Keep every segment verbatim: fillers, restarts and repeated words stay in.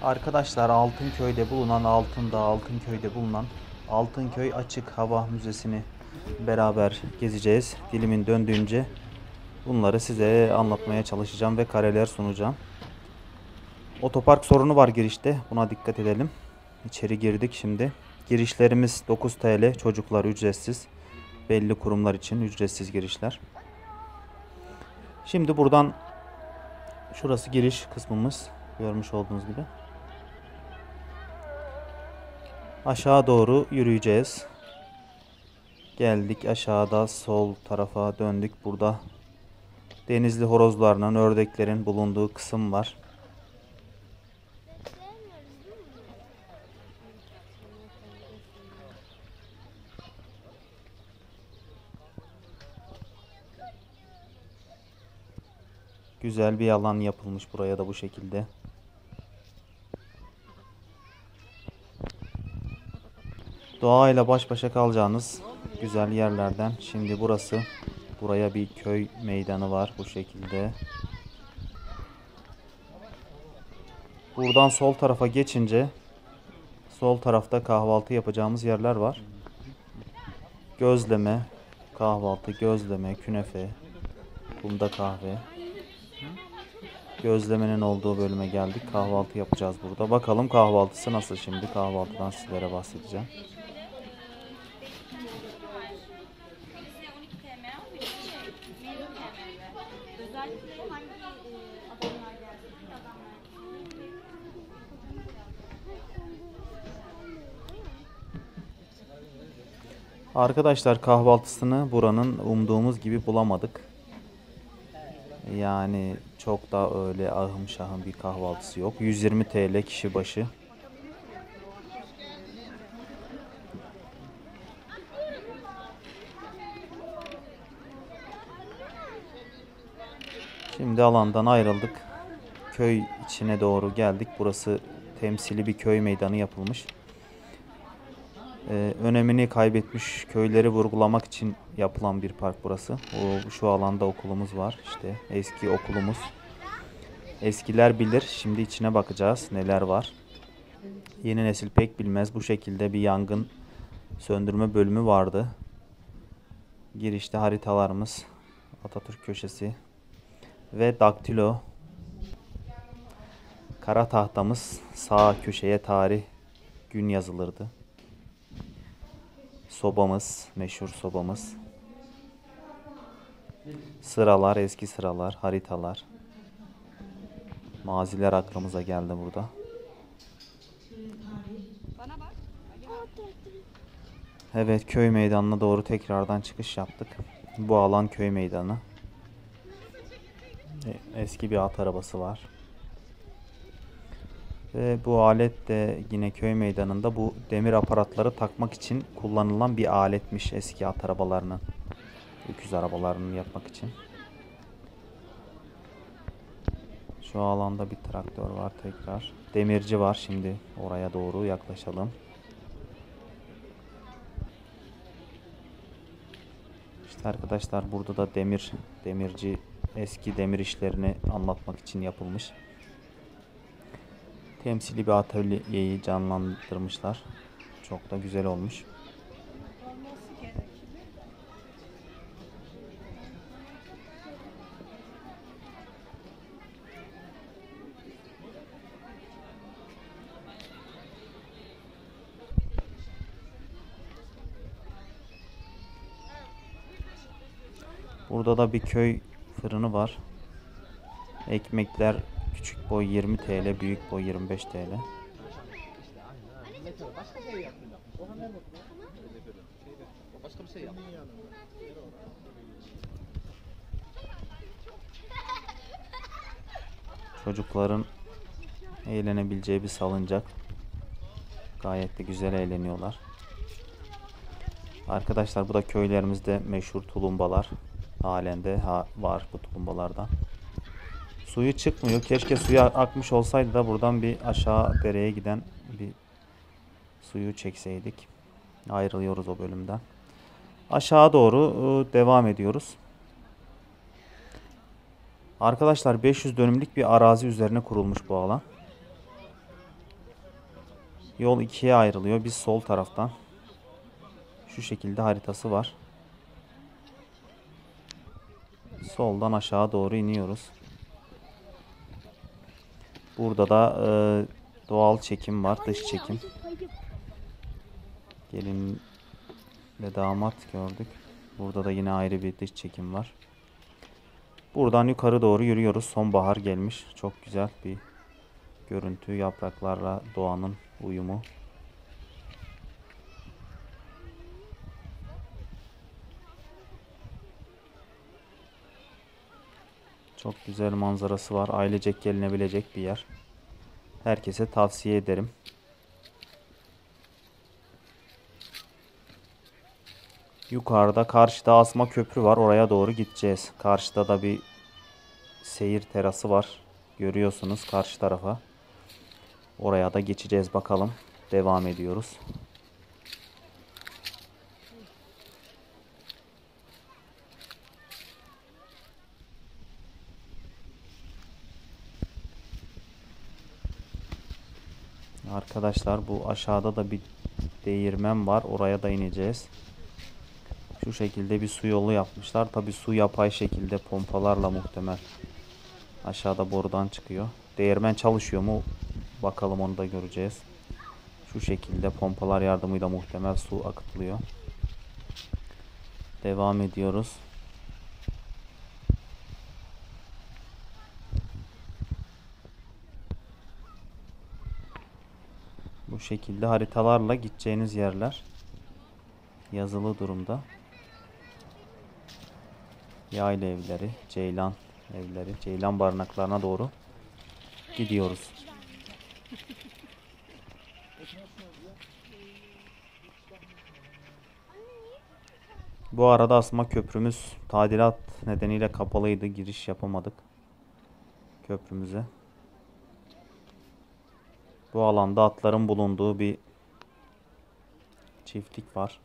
Arkadaşlar Altınköy'de bulunan Altındağ Altınköy'de bulunan Altınköy Açık Hava Müzesi'ni beraber gezeceğiz. Dilimin döndüğünce bunları size anlatmaya çalışacağım ve kareler sunacağım. Otopark sorunu var girişte. Buna dikkat edelim. İçeri girdik şimdi. Girişlerimiz dokuz TL. Çocuklar ücretsiz. Belli kurumlar için ücretsiz girişler. Şimdi buradan şurası giriş kısmımız. Görmüş olduğunuz gibi. Aşağı doğru yürüyeceğiz. Geldik aşağıda sol tarafa döndük. Burada denizli horozlarının, ördeklerin bulunduğu kısım var. Güzel bir alan yapılmış buraya da bu şekilde. Doğayla baş başa kalacağınız güzel yerlerden. Şimdi burası. Buraya bir köy meydanı var bu şekilde. Buradan sol tarafa geçince sol tarafta kahvaltı yapacağımız yerler var. Gözleme, kahvaltı, gözleme, künefe, bunda kahve. Gözlemenin olduğu bölüme geldik. Kahvaltı yapacağız burada. Bakalım kahvaltısı nasıl şimdi? Kahvaltıdan sizlere bahsedeceğim. Arkadaşlar kahvaltısını buranın umduğumuz gibi bulamadık. Yani çok da öyle ahım şahım bir kahvaltısı yok. yüz yirmi TL kişi başı. Şimdi alandan ayrıldık. Köy içine doğru geldik. Burası temsili bir köy meydanı yapılmış. Ee, önemini kaybetmiş köyleri vurgulamak için yapılan bir park burası. O, şu alanda okulumuz var. İşte eski okulumuz. Eskiler bilir. Şimdi içine bakacağız. Neler var. Yeni nesil pek bilmez. Bu şekilde bir yangın söndürme bölümü vardı. Girişte haritalarımız. Atatürk köşesi. Ve daktilo. Kara tahtamız. Sağ köşeye tarih, gün yazılırdı. Sobamız, meşhur sobamız. Sıralar, eski sıralar, haritalar. Maziler aklımıza geldi burada. Evet, köy meydanına doğru tekrardan çıkış yaptık. Bu alan köy meydanı. Eski bir at arabası var. Ve bu alet de yine köy meydanında bu demir aparatları takmak için kullanılan bir aletmiş eski at arabalarının. Öküz arabalarını yapmak için. Şu alanda bir traktör var tekrar. Demirci var, şimdi oraya doğru yaklaşalım. İşte arkadaşlar burada da demir, demirci eski demir işlerini anlatmak için yapılmış. Temsili bir atölyeyi canlandırmışlar. Çok da güzel olmuş. Burada da bir köy fırını var. Ekmekler küçük boy yirmi TL, büyük boy yirmi beş TL. Çocukların eğlenebileceği bir salıncak. Gayet de güzel eğleniyorlar. Arkadaşlar bu da köylerimizde meşhur tulumbalar. Halen de ha var bu tulumbalardan. Suyu çıkmıyor. Keşke suya akmış olsaydı da buradan bir aşağı dereye giden bir suyu çekseydik. Ayrılıyoruz o bölümden. Aşağı doğru devam ediyoruz. Arkadaşlar beş yüz dönümlük bir arazi üzerine kurulmuş bu alan. Yol ikiye ayrılıyor. Biz sol taraftan. Şu şekilde haritası var. Soldan aşağı doğru iniyoruz. Burada da e, doğal çekim var. Dış çekim. Gelin ve damat gördük. Burada da yine ayrı bir dış çekim var. Buradan yukarı doğru yürüyoruz. Sonbahar gelmiş. Çok güzel bir görüntü. Yapraklarla doğanın uyumu. Çok güzel manzarası var. Ailecek gelinebilecek bir yer. Herkese tavsiye ederim. Yukarıda, karşıda asma köprü var. Oraya doğru gideceğiz. Karşıda da bir seyir terası var. Görüyorsunuz karşı tarafa. Oraya da geçeceğiz bakalım. Devam ediyoruz. Arkadaşlar bu aşağıda da bir değirmen var. Oraya da ineceğiz. Şu şekilde bir su yolu yapmışlar. Tabi su yapay şekilde pompalarla muhtemel. Aşağıda borudan çıkıyor. Değirmen çalışıyor mu? Bakalım, onu da göreceğiz. Şu şekilde pompalar yardımıyla muhtemel su akıtılıyor. Devam ediyoruz. Bu şekilde haritalarla gideceğiniz yerler yazılı durumda. Yayla evleri, ceylan evleri, ceylan barınaklarına doğru gidiyoruz. Bu arada asma köprümüz tadilat nedeniyle kapalıydı. Giriş yapamadık köprümüze. Bu alanda atların bulunduğu bir çiftlik var.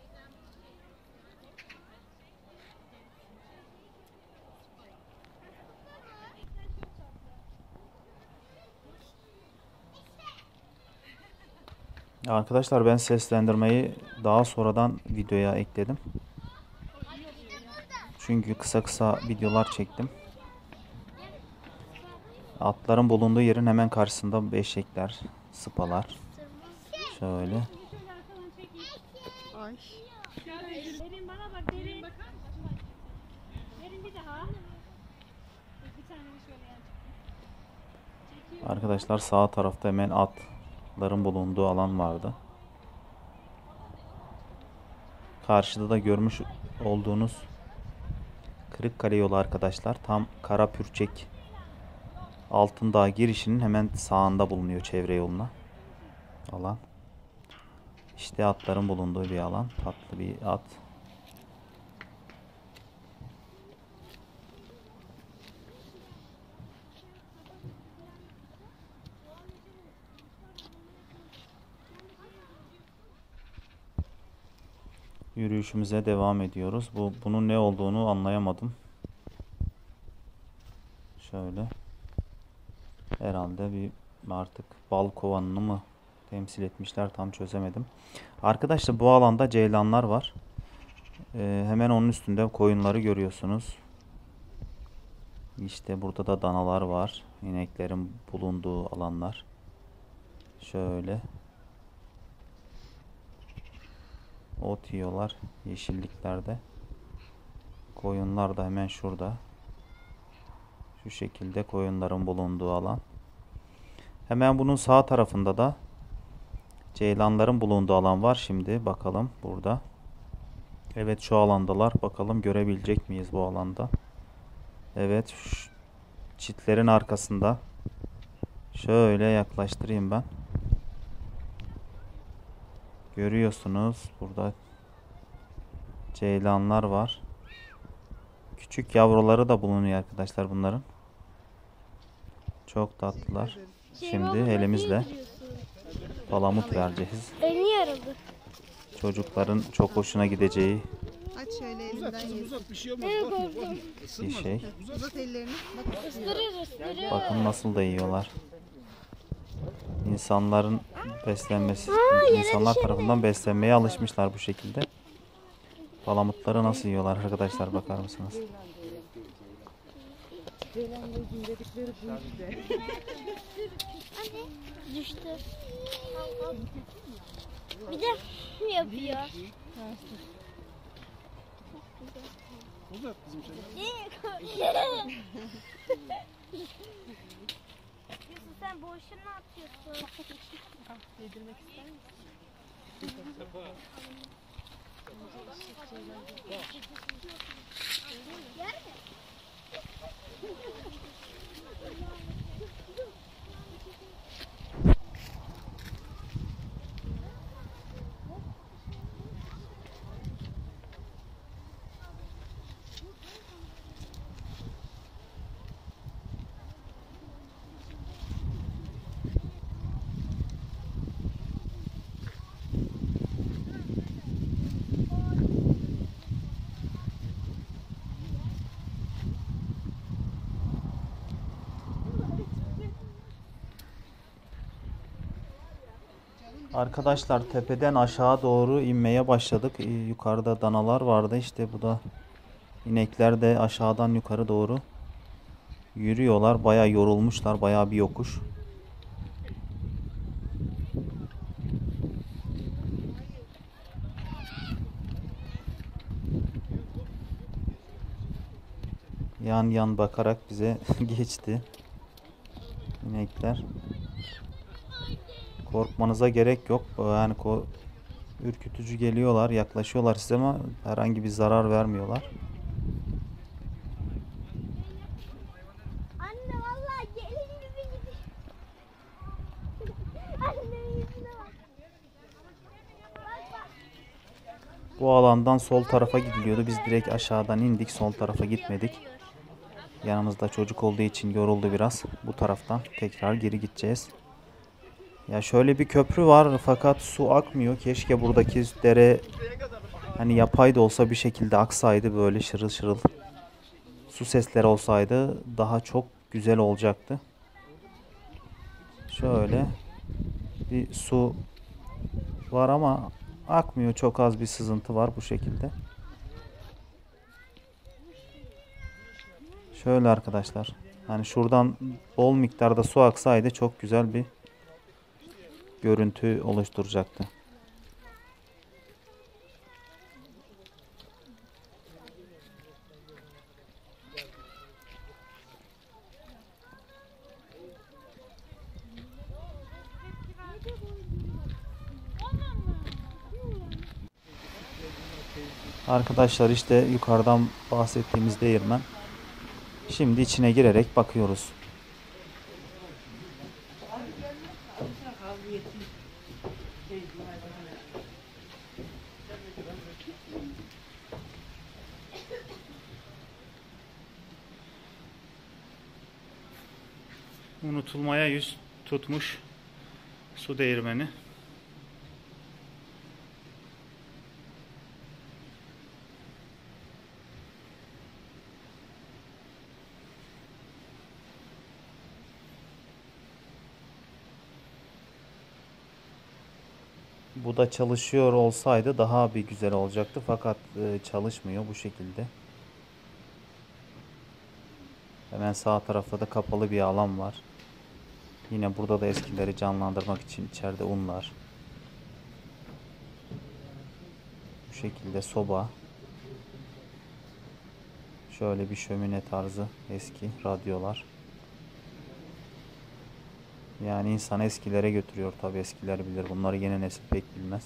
Arkadaşlar ben seslendirmeyi daha sonradan videoya ekledim. Çünkü kısa kısa videolar çektim. Atların bulunduğu yerin hemen karşısında eşekler, sıpalar. Şöyle. Ay. Derin bana bak, derin. Derin bir daha. Bir tane şöyle yan. Arkadaşlar sağ tarafta hemen atların bulunduğu alan vardı. Karşıda da görmüş olduğunuz Kırıkkale yolu arkadaşlar. Tam Karapürçek Altındağ girişinin hemen sağında bulunuyor, çevre yoluna alan. İşte atların bulunduğu bir alan. Tatlı bir at. Yürüyüşümüze devam ediyoruz. Bu bunun ne olduğunu anlayamadım. Şöyle. Herhalde bir artık bal kovanını mı temsil etmişler, tam çözemedim. Arkadaşlar bu alanda ceylanlar var. Ee, hemen onun üstünde koyunları görüyorsunuz. İşte burada da danalar var. İneklerin bulunduğu alanlar. Şöyle. Ot yiyorlar yeşilliklerde. Koyunlar da hemen şurada. Şu şekilde koyunların bulunduğu alan. Hemen bunun sağ tarafında da ceylanların bulunduğu alan var. Şimdi bakalım burada. Evet, şu alandalar. Bakalım görebilecek miyiz bu alanda? Evet, şu çitlerin arkasında. Şöyle yaklaştırayım ben. Görüyorsunuz burada ceylanlar var. Küçük yavruları da bulunuyor arkadaşlar bunların. Çok tatlılar. Şimdi elimizle palamut vereceğiz. Elini yarıldı. Çocukların çok hoşuna gideceği Aç şöyle elinden yesin. Uzat bir şey olmaz. Evet, Bak, korktum. bir şey. Uzat ellerini. Bak. Isırır ısırır. Bakın nasıl da yiyorlar. İnsanların beslenmesi, insanlar tarafından beslenmeye alışmışlar bu şekilde. Palamutları nasıl yiyorlar arkadaşlar, bakar mısınız? Düştü. Bir de mi yapıyor? Uzat bizim şeyler. Yusuf sen boşuna atıyorsun. Yedirmek ister misin? Arkadaşlar tepeden aşağı doğru inmeye başladık. Ee, yukarıda danalar vardı. İşte bu da inekler de aşağıdan yukarı doğru yürüyorlar. Bayağı yorulmuşlar. Bayağı bir yokuş. Yan yan bakarak bize geçti inekler. Korkmanıza gerek yok. Yani ko ürkütücü geliyorlar, yaklaşıyorlar size ama herhangi bir zarar vermiyorlar. Anne vallahi gelin gibi gidiyor. Annemin yüzüne bak. Bak bak. Bu alandan sol tarafa gidiliyordu. Biz direkt aşağıdan indik. Sol tarafa gitmedik. Yanımızda çocuk olduğu için yoruldu biraz. Bu taraftan tekrar geri gideceğiz. Ya şöyle bir köprü var fakat su akmıyor. Keşke buradaki dere hani yapay da olsa bir şekilde aksaydı, böyle şırıl şırıl su sesleri olsaydı daha çok güzel olacaktı. Şöyle bir su var ama akmıyor. Çok az bir sızıntı var bu şekilde. Şöyle arkadaşlar. Hani şuradan bol miktarda su aksaydı çok güzel bir görüntü oluşturacaktı. Arkadaşlar işte yukarıdan bahsettiğimiz değirmen. Şimdi içine girerek bakıyoruz. Unutulmaya yüz tutmuş su değirmeni. Bu da çalışıyor olsaydı daha bir güzel olacaktı fakat e, çalışmıyor bu şekilde. Hemen sağ tarafta da kapalı bir alan var. Yine burada da eskileri canlandırmak için içeride unlar. Bu şekilde soba. Şöyle bir şömine tarzı eski radyolar. Yani insan eskilere götürüyor, tabi eskiler bilir. Bunları yeni nesil pek bilmez.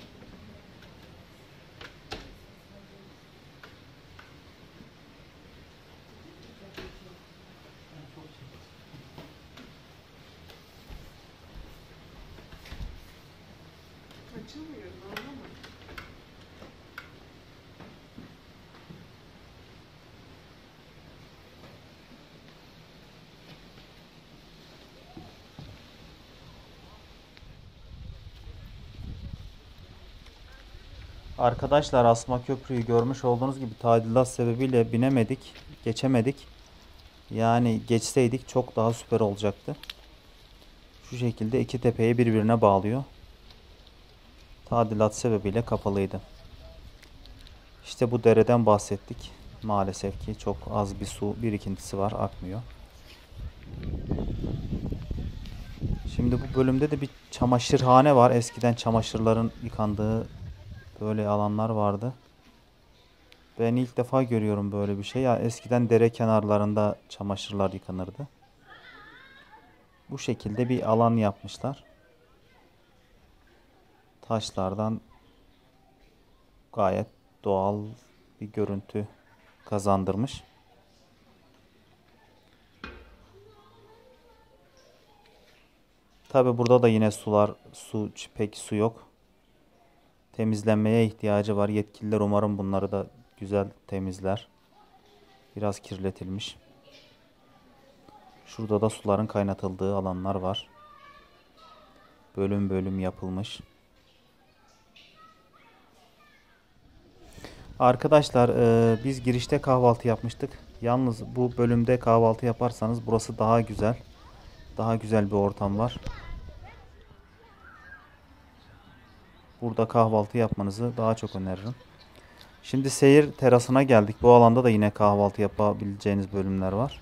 Arkadaşlar Asma Köprü'yü görmüş olduğunuz gibi tadilat sebebiyle binemedik, geçemedik. Yani geçseydik çok daha süper olacaktı. Şu şekilde iki tepeyi birbirine bağlıyor. Tadilat sebebiyle kapalıydı. İşte bu dereden bahsettik. Maalesef ki çok az bir su birikintisi var, akmıyor. Şimdi bu bölümde de bir çamaşırhane var. Eskiden çamaşırların yıkandığı böyle alanlar vardı. Ben ilk defa görüyorum böyle bir şey. Ya eskiden dere kenarlarında çamaşırlar yıkanırdı. Bu şekilde bir alan yapmışlar. Taşlardan gayet doğal bir görüntü kazandırmış. Tabi burada da yine sular, su pek su yok. Temizlenmeye ihtiyacı var. Yetkililer umarım bunları da güzel temizler. Biraz kirletilmiş. Şurada da suların kaynatıldığı alanlar var. Bölüm bölüm yapılmış. Arkadaşlar e, biz girişte kahvaltı yapmıştık. Yalnız bu bölümde kahvaltı yaparsanız burası daha güzel. Daha güzel bir ortam var. Burada kahvaltı yapmanızı daha çok öneririm. Şimdi seyir terasına geldik. Bu alanda da yine kahvaltı yapabileceğiniz bölümler var.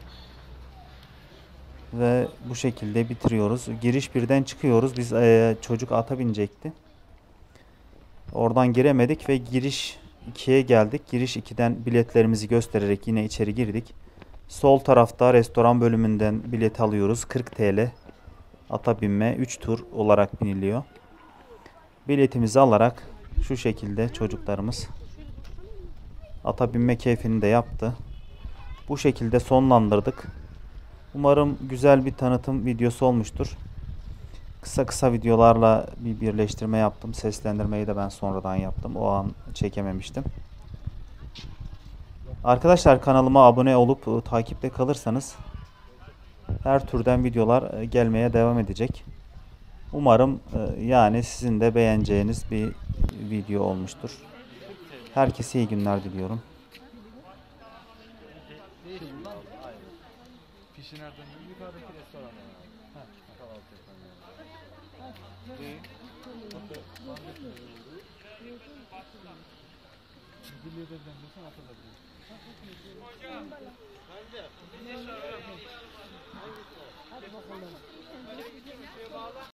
Ve bu şekilde bitiriyoruz. Giriş birden çıkıyoruz. Biz e, çocuk ata binecekti. Oradan giremedik ve giriş ikiye geldik. Giriş ikiden biletlerimizi göstererek yine içeri girdik. Sol tarafta restoran bölümünden bilet alıyoruz. kırk TL. Ata binme üç tur olarak biniliyor. Biletimizi alarak şu şekilde çocuklarımız ata binme keyfini de yaptı. Bu şekilde sonlandırdık. Umarım güzel bir tanıtım videosu olmuştur. Kısa kısa videolarla bir birleştirme yaptım. Seslendirmeyi de ben sonradan yaptım. O an çekememiştim. Arkadaşlar kanalıma abone olup ıı, takipte kalırsanız her türden videolar ıı, gelmeye devam edecek. Umarım ıı, yani sizin de beğeneceğiniz bir video olmuştur. Herkese iyi günler diliyorum. Fişi nereden? Yukarıdaki restoran. Ha, kahvaltı yapan. Değil. Bilyeden diyorsan atılabilir. Hadi bakalım.